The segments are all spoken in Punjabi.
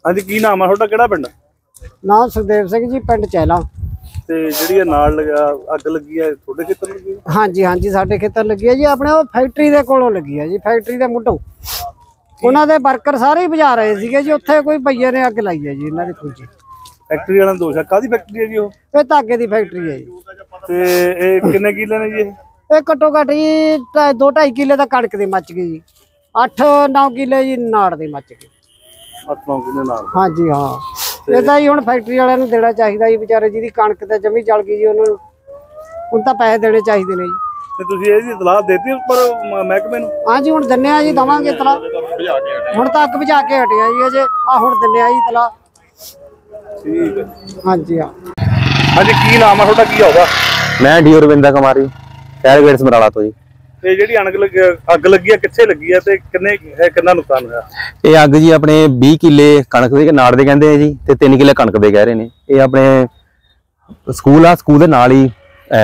हाँ जी, की नाम है ਤੁਹਾਡਾ ਕਿਹੜਾ ਪਿੰਡ? नाम सुखदेव सिंह जी, पिंड चैला। ਤੇ ਜਿਹੜੀ ਨਾਲ ਅੱਗ ਲੱਗੀ ਹੈ ਤੁਹਾਡੇ ਖੇਤਰ ਲੱਗੀ? हाँ जी हाँ जी, साडे खेतर लगी है जी, अपने वो फैक्ट्री दे कोलों लगी है जी, फैक्ट्री दे मुंडों ਉਹਨਾਂ ਦੇ ਵਰਕਰ ਸਾਰੇ ਹੀ ਬੁਝਾ ਰਹੇ ਸੀਗੇ ਜੀ। ਉੱਥੇ ਕੋਈ ਭਈਏ ਨੇ ਅੱਗ ਲਾਈ ਹੈ ਜੀ ਇਹਨਾਂ ਦੀ ਖੁੱਜੀ। ਫੈਕਟਰੀ ਵਾਲਾ ਦੋਸ਼ ਹੈ? ਕਾਹਦੀ ਫੈਕਟਰੀ ਹੈ ਜੀ ਉਹ? ਇਹ ਧਾਗੇ ਦੀ ਫੈਕਟਰੀ ਹੈ ਜੀ। ਤੇ ਇਹ ਕਿੰਨੇ ਕਿੱਲੇ ਨੇ ਜੀ? ਇਹ ਘੱਟੋ ਘੱਟ ਜੀ 2-2.5 ਕਿੱਲੇ ਦਾ ਕਣਕ ਦੀ ਮੱਚ ਗਈ ਜੀ। 8-9 ਕਿੱਲੇ ਜੀ ਨਾੜ ਦੀ ਮੱਚ ਗਈ। 8-9 ਕਿੱਲੇ ਨਾੜ? ਹਾਂ ਜੀ ਹਾਂ। ਇਹ ਤਾਂ ਜੀ ਹੁਣ ਫੈਕਟਰੀ ਵਾਲਿਆਂ ਨੂੰ ਦੇਣਾ ਚਾਹੀਦਾ ਜੀ, ਵਿਚਾਰੇ ਜਿਹਦੀ ਕਣਕ ਤੇ ਜਮੀ ਜਲ ਗਈ ਜੀ, ਉਹਨੂੰ ਤਾਂ ਪੈਸੇ ਦੇਣੇ ਚਾਹੀਦੇ ਨੇ ਜੀ। ਤੇ ਤੁਸੀਂ ਇਹਦੀ ਇਤਲਾਹ ਦੇਤੀ ਉੱਪਰ ਮਹਿਕਮੇ ਨੂੰ? ਹਾਂ ਜੀ, ਹੁਣ ਦਿੰਨੇ ਆ ਜੀ, ਦਵਾਂਗੇ ਇਤਲਾਹ। ਹੁਣ ਤਾਂ ਅੱਗ ਬੁਝਾ ਕੇ ਹਟਿਆ ਜੀ ਅਜੇ, ਆ ਹੁਣ ਦਿੰਨੇ ਆ ਜੀ ਇਤਲਾਹ। ਠੀਕ ਹੈ। ਹਾਂ ਜੀ ਹਾਂ। ਹਾਂਜੀ, ਕੀ ਨਾਮ ਹੈ ਤੁਹਾਡਾ, ਕੀ ਹੋਗਾ? मैं डी रविंद्र कुमारी, शहर गेट समराला तो जी। ਤੇ ਜਿਹੜੀ ਅੱਗ ਲੱਗੀ ਹੈ ਕਿੱਥੇ ਲੱਗੀ ਹੈ ਤੇ ਕਿੰਨਾ ਨੁਕਸਾਨ ਹੋਇਆ? ਇਹ ਅੱਗ ਜੀ ਆਪਣੇ 20 ਕਿੱਲੇ ਕਣਕ ਦੇ ਨਾੜ ਦੇ ਕਹਿੰਦੇ ਆ ਜੀ, ਤੇ 3 ਕਿੱਲੇ ਕਣਕ ਦੇ ਕਹਿ ਰਹੇ ਨੇ। ਇਹ ਆਪਣੇ ਸਕੂਲ ਆ, ਸਕੂਲ ਦੇ ਨਾਲ ਹੀ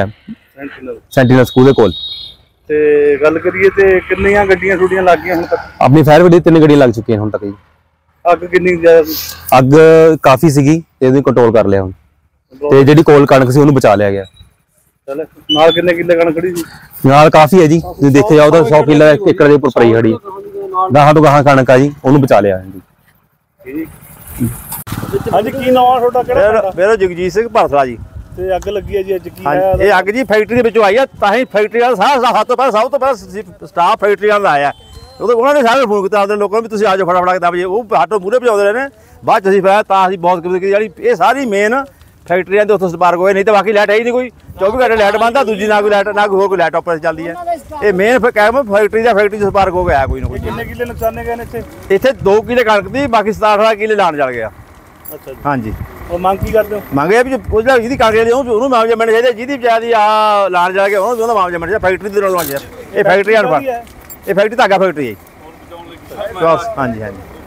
ਸੈਂਟੀਨਲ ਸਕੂਲ ਦੇ ਕੋਲ। ਤੇ ਗੱਲ ਕਰੀਏ ਤੇ ਕਿੰਨੀਆਂ ਗੱਡੀਆਂ ਛੁੱਟੀਆਂ ਲੱਗ ਗਈਆਂ ਹੁਣ ਤੱਕ? ਆਪਣੀ ਫਾਇਰ ਬ੍ਰਿਗੇਡ 3 ਗੱਡੀਆਂ ਲੱਗ ਚੁੱਕੀਆਂ ਹੁਣ ਤੱਕ ਜੀ। ਅੱਗ ਕਿੰਨੀ ਜ਼ਿਆਦਾ ਸੀ? ਅੱਗ ਕਾਫੀ ਸੀਗੀ ਤੇ ਇਹਨੂੰ ਕੰਟਰੋਲ ਕਰ ਲਿਆ ਹੁਣ, ਤੇ ਜਿਹੜੀ ਕੋਲ ਕਣਕ ਸੀ ਉਹਨੂੰ ਬਚਾ ਲਿਆ ਗਿਆ। ਚਲ ਨਾਲ ਕਿੰਨੇ ਕਿੱਲੇ ਕਣਕ ਖੜੀ ਸੀ? ਨਾਲ ਕਾਫੀ ਹੈ ਜੀ, ਜੇ ਦੇਖਿਆ ਜਾਓ ਤਾਂ 100 ਕਿੱਲਾ ਏਕੜ ਦੇ ਉੱਪਰ ਪਈ ਖੜੀ। ਗਾਹਾਂ ਤੋਂ ਗਾਹਾਂ ਕਣਕ ਆ ਜੀ, ਉਹਨੂੰ ਬਚਾ ਲਿਆ ਜੀ। ਹਾਂਜੀ, ਕੀ ਨਾਮ ਆ ਤੁਹਾਡਾ, ਕਿਹੜਾ? ਮੇਰਾ ਜਗਜੀਤ ਸਿੰਘ ਭਰਸਲਾ ਜੀ। ਤੇ ਅੱਗ ਲੱਗੀ ਹੈ ਜੀ ਅੱਜ, ਕੀ ਹੈ? ਇਹ ਅੱਗ ਜੀ ਫੈਕਟਰੀ ਦੇ ਵਿੱਚੋਂ ਆਈ ਆ, ਤਾਂ ਹੀ ਫੈਕਟਰੀ ਵਾਲਾ ਸਭ ਤੋਂ ਪਹਿਲਾਂ ਸਟਾਫ ਫੈਕਟਰੀ ਵਾਲਾ ਆਇਆ। ਉਹਨਾਂ ਨੇ ਸਾਰੇ ਫੋਨ ਕੀਤਾ ਆਪਣੇ ਲੋਕਾਂ ਨੂੰ ਵੀ ਤੁਸੀਂ ਆ ਜਾਓ ਫਟਾਫਟ ਕਿਤਾਬ ਜੀ। ਉਹ ਆਟੋ ਮੂਹਰੇ ਭਜਾਉਂਦੇ ਰਹੇ ਨੇ, ਬਾਅਦ ਚ ਅਸੀਂ ਫਿਰ ਤਾਂ ਅਸੀਂ ਬਹੁਤ ਜਿਹੜੀ ਇਹ ਸਾਰੀ ਮੇਨ ਫੈਕਟਰੀਆਂ ਦੇ ਉੱਥੋਂ ਸਪਾਰਕ ਹੋਏ, ਨਹੀਂ ਤਾਂ ਬਾਕੀ ਲਾਈਟ ਹੈ ਹੀ ਨਹੀਂ ਕੋਈ। 24 ਘੰਟੇ ਲਾਈਟ ਬੰਦ ਆ, ਦੂਜੀ ਨਾ ਕੋਈ ਲਾਈਟ, ਨਾ ਕੋਈ ਹੋਰ ਕੋਈ ਲਾਈਟ ਆਪਰੇਟ ਚੱਲਦੀ ਹੈ। ਇਹ ਮੇਨ ਕਹਿ ਫੈਕਟਰੀ ਤੋਂ ਸਪਾਰਕ ਹੋ ਗਿਆ ਕੋਈ ਨਾ ਕੋਈ। ਕਿੰਨੇ ਕਿੱਲੇ ਨੁਕਸਾਨੇ ਗਏ ਨੇ ਇੱਥੇ? ਇੱਥੇ 2 ਕਿੱਲੇ ਕਣਕ ਦੀ, ਬਾਕੀ 17-18 ਕਿੱਲੇ ਲਾਣ ਜਲ ਗਿਆ। ਅੱਛਾ ਜੀ। ਹਾਂਜੀ। ਉਹ ਮੰਗ ਕੀ ਕਰਦੇ ਹੋ? ਮੰਗਿਆ ਵੀ ਜਿਹਦੀ ਕਣਕ ਲਈ ਉਹਨੂੰ ਮੁਆਵਜ਼ਾ ਮਿਲਣਾ ਚਾਹੀਦਾ, ਜਿਹਦੀ ਵਿਚਾਰੀ ਆ ਲਾਣ ਜਲ ਗਿਆ ਉਹਦਾ ਮੁਆਵਜ਼ਾ ਮਿਲਣਾ ਚਾਹੀਦਾ। ਫੈਕਟਰੀ ਦੇ ਨਾਲ ਇਹ ਫੈਕਟਰੀ ਇਹ ਫੈਕਟਰੀ ਧਾਗਾ ਫੈਕਟਰੀ ਹੈ। ਹਾਂਜੀ ਹਾਂਜੀ।